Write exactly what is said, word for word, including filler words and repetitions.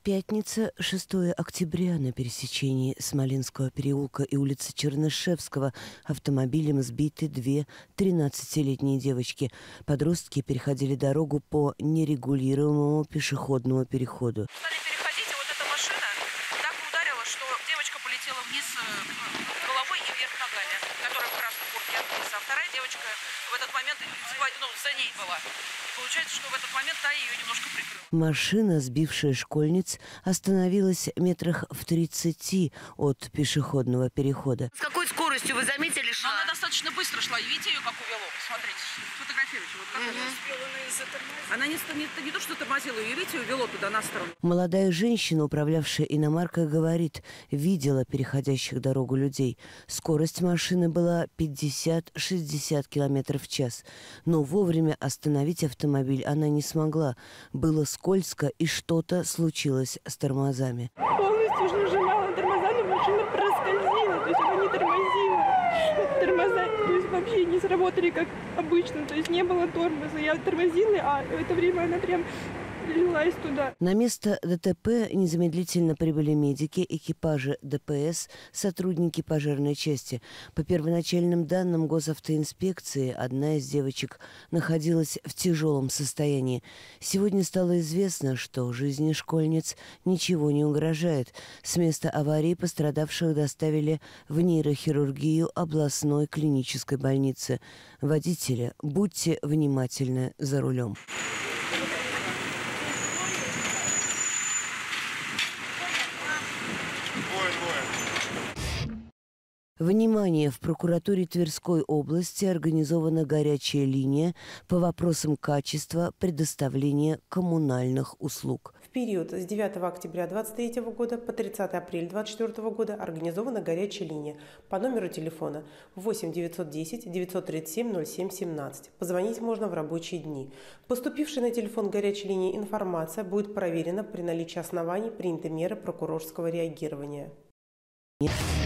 Пятница, шестое октября, на пересечении Смоленского переулка и улицы Чернышевского автомобилем сбиты две тринадцатилетние девочки. Подростки переходили дорогу по нерегулируемому пешеходному переходу. Стали переходить, и вот эта машина так ударила, что девочка полетела вниз головой и вверх ногами, которая в красной куртке вниз, а вторая девочка в этот момент, ну, за ней была. Получается, что в этот момент та ее немножко прикрыла. Машина, сбившая школьниц, остановилась метрах в тридцати от пешеходного перехода. С какой скоростью, вы заметили, шла? Она достаточно быстро шла. И видите ее, как увело? Посмотрите, фотографируйте. Вот как Угу. она не, не, не то, что тормозила, ее, видите, увело туда на сторону. Молодая женщина, управлявшая иномаркой, говорит, видела переходящих дорогу людей. Скорость машины была пятьдесят-шестьдесят километров в час. Но вовремя остановить автомобиль она не смогла. Было скользко, и что-то случилось с тормозами. Полностью уже нажимала на тормоза, но машина проскользила, то есть она не тормозила. Тормоза, то есть вообще не сработали как обычно, то есть не было тормоза. Я тормозила, а в это время она прям лилась туда. На место ДТП незамедлительно прибыли медики, экипажи ДПС, сотрудники пожарной части. По первоначальным данным госавтоинспекции, одна из девочек находилась в тяжелом состоянии. Сегодня стало известно, что жизни школьниц ничего не угрожает. С места аварии пострадавших доставили в нейрохирургию областной клинической больницы. Водители, будьте внимательны за рулем. Внимание! В прокуратуре Тверской области организована горячая линия по вопросам качества предоставления коммунальных услуг. В период с девятого октября две тысячи двадцать третьего года по тридцатое апреля две тысячи двадцать четвёртого года организована горячая линия по номеру телефона восемь девятьсот десять девятьсот тридцать семь ноль семь семнадцать. Позвонить можно в рабочие дни. Поступившая на телефон горячей линии информация будет проверена, при наличии оснований приняты меры прокурорского реагирования. Нет.